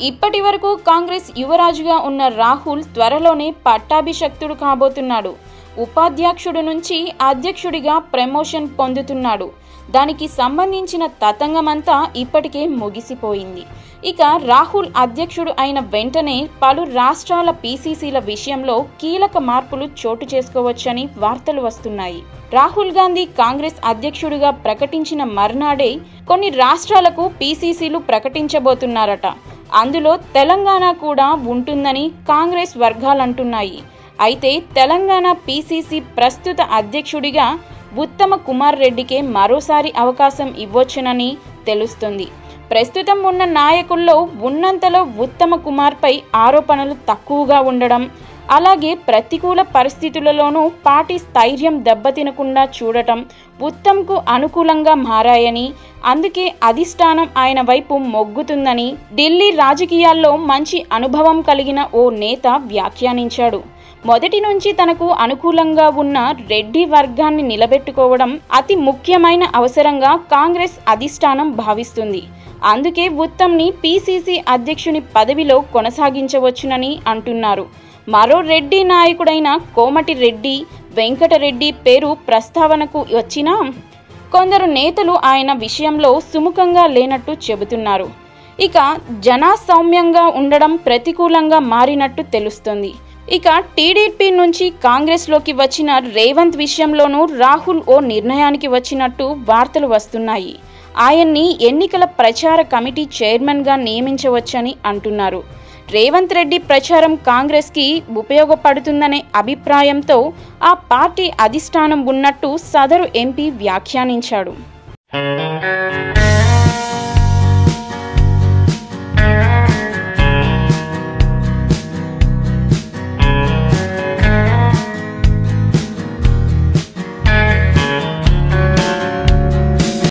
ఇప్పటివరకు కాంగ్రెస్ యువరాజుగా ఉన్న రాహుల్ త్వరలోనే పట్టాభిషక్తుడు కాబోతున్నాడు. ఉపాధ్యక్షుడు నుంచి అధ్యక్షుడిగా ప్రమోషన్ పొందుతున్నాడు. దానికి సంబంధించిన తతంగమంతా ఇప్పటికే ముగిసిపోయింది. ఇక రాహుల్ అధ్యక్షుడు అయిన వెంటనే పలు రాష్ట్రాల పీసీసీల విషయంలో కీలక మార్పులు చోటు చేసుకోవచ్చని వార్తలు వస్తున్నాయి. రాహుల్ గాంధీ కాంగ్రెస్ అధ్యక్షుడిగా ప్రకటించిన మర్నాడే కొన్ని రాష్ట్రాలకు పీసీసీలు ప్రకటించబోతున్నారట. అందులో తెలంగాణ కూడా ఉంటుందని కాంగ్రెస్ వర్గాలంటున్నాయి. అయితే తెలంగాణ పీసీసీ ప్రస్తుత అధ్యక్షుడిగా ఉత్తమ కుమార్ రెడ్డికే మరోసారి అవకాశం ఇవ్వొచ్చునని తెలుస్తుంది. ప్రస్తుతం ఉన్న నాయకుల్లో ఉన్నంతలో ఉత్తమ కుమార్పై ఆరోపణలు తక్కువగా ఉండడం, అలాగే ప్రతికూల పరిస్థితులలోనూ పార్టీ స్థైర్యం దెబ్బతినకుండా చూడటం ఉత్తమ్కు అనుకూలంగా మారాయని, అందుకే అధిష్టానం ఆయన వైపు మొగ్గుతుందని ఢిల్లీ రాజకీయాల్లో మంచి అనుభవం కలిగిన ఓ నేత వ్యాఖ్యానించాడు. మొదటి నుంచి తనకు అనుకూలంగా ఉన్న రెడ్డి వర్గాన్ని నిలబెట్టుకోవడం అతి ముఖ్యమైన అవసరంగా కాంగ్రెస్ అధిష్టానం భావిస్తుంది. అందుకే ఉత్తమ్ని పీసీసీ అధ్యక్షుని పదవిలో కొనసాగించవచ్చునని అంటున్నారు. మరో రెడ్డి నాయకుడైన కోమటి రెడ్డి, వెంకటరెడ్డి పేరు ప్రస్తావనకు వచ్చినా కొందరు నేతలు ఆయన విషయంలో సుముఖంగా లేనట్టు చెబుతున్నారు. ఇక జనసౌమ్యంగా ఉండడం ప్రతికూలంగా మారినట్టు తెలుస్తుంది. ఇక టీడీపీ నుంచి కాంగ్రెస్లోకి వచ్చిన రేవంత్ విషయంలోనూ రాహుల్ ఓ నిర్ణయానికి వచ్చినట్టు వార్తలు వస్తున్నాయి. ఆయన్ని ఎన్నికల ప్రచార కమిటీ చైర్మన్గా నియమించవచ్చని అంటున్నారు. రేవంత్ రెడ్డి ప్రచారం కాంగ్రెస్కి ఉపయోగపడుతుందనే అభిప్రాయంతో ఆ పార్టీ అధిష్టానం ఉన్నట్టు సదరు ఎంపీ వ్యాఖ్యానించాడు.